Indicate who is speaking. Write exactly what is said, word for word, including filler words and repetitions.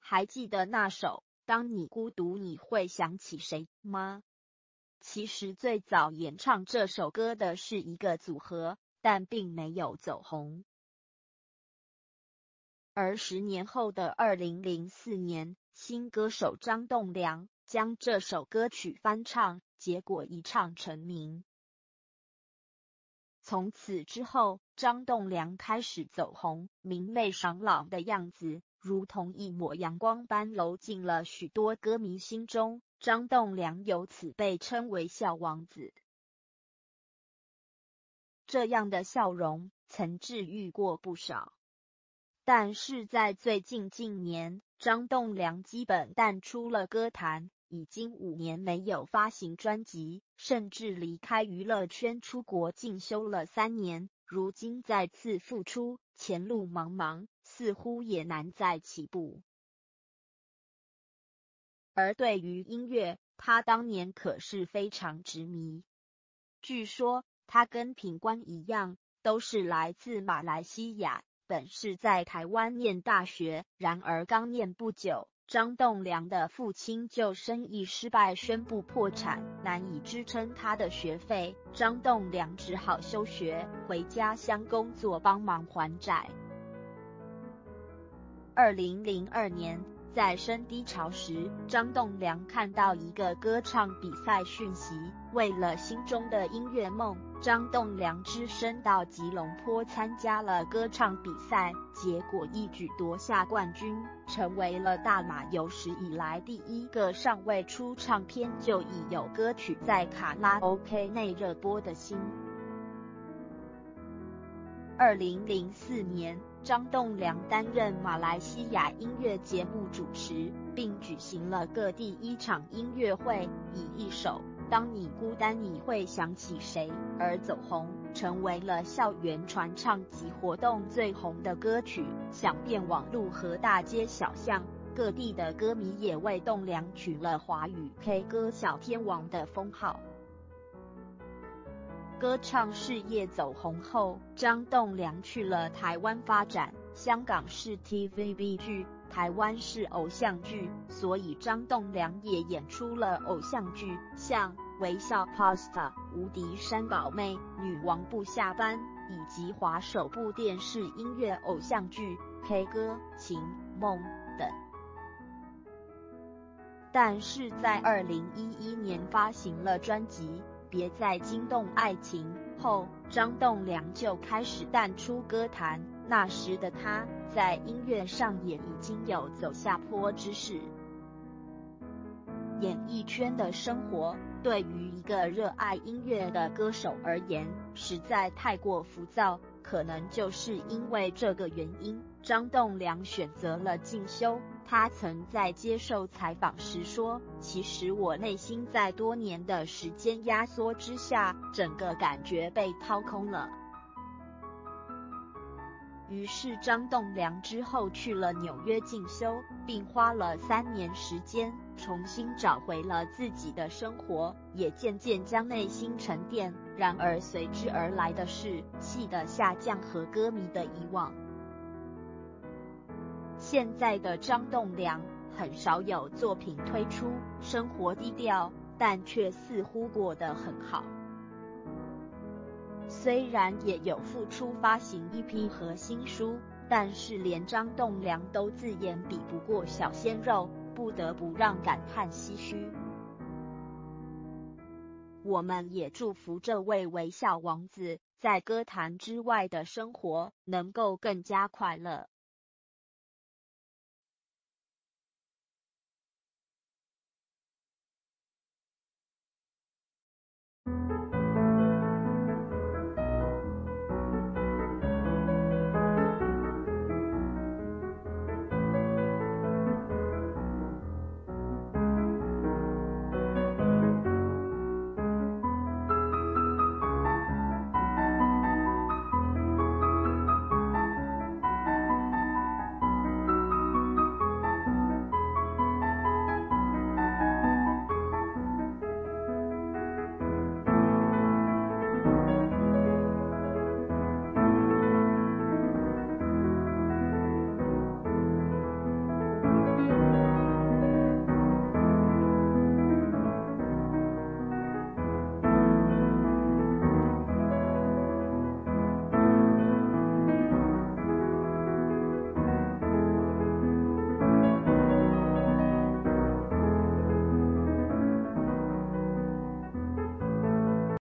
Speaker 1: 还记得那首当你孤独你会想起谁吗？其实最早演唱这首歌的是一个组合，但并没有走红。而十年后的二零零四年，新歌手张栋梁将这首歌曲翻唱，结果一唱成名。从此之后，张栋梁开始走红，明媚爽朗的样子如同一抹阳光般揉进了许多歌迷心中，张栋梁由此被称为笑王子。这样的笑容曾治愈过不少。但是在最近近年，张栋梁基本淡出了歌坛，已经五年没有发行专辑，甚至离开娱乐圈出国进修了三年，如今再次复出，前路茫茫，似乎也难再起步。而对于音乐，他当年可是非常执迷。据说他跟品冠一样，都是来自马来西亚，本是在台湾念大学，然而刚念不久，张栋梁的父亲就生意失败宣布破产，难以支撑他的学费，张栋梁只好休学，回家乡工作帮忙还债。二零零二年，在升低潮时，张栋梁看到一个歌唱比赛讯息，为了心中的音乐梦，张栋梁只身到吉隆坡参加了歌唱比赛，结果一举夺下冠军，成为了大马有史以来第一个尚未出唱片就已有歌曲在卡拉 OK 内热播的星。二零零四年，张栋梁担任马来西亚音乐节目主持，并举行了各第一场音乐会，以一首《当你孤单你会想起谁》而走红，成为了校园传唱及活动最红的歌曲，响遍网路和大街小巷，各地的歌迷也为栋梁取了华语 K 歌小天王的封号。歌唱事业走红后，张栋梁去了台湾发展，香港是 T V B 剧，台湾是偶像剧，所以张栋梁也演出了偶像剧，像《微笑 Pasta》、《无敌山宝妹》、《女王不下班》，以及华首部电视音乐偶像剧《K 歌情梦》等。但是在二零一一年发行了专辑别再惊动爱情后，张栋梁就开始淡出歌坛，那时的他在音乐上也已经有走下坡之势。演艺圈的生活对于一个热爱音乐的歌手而言实在太过浮躁，可能就是因为这个原因，张栋梁选择了进修。他曾在接受采访时说，其实我内心在多年的时间压缩之下，整个感觉被掏空了。于是张栋梁之后去了纽约进修，并花了三年时间重新找回了自己的生活，也渐渐将内心沉淀。然而随之而来的是戏的下降和歌迷的遗忘。现在的张栋梁很少有作品推出，生活低调，但却似乎过得很好。虽然也有复出发行 E P 和新书，但是连张栋梁都自言比不过小鲜肉，不得不让感叹唏嘘。我们也祝福这位微笑王子在歌坛之外的生活能够更加快乐。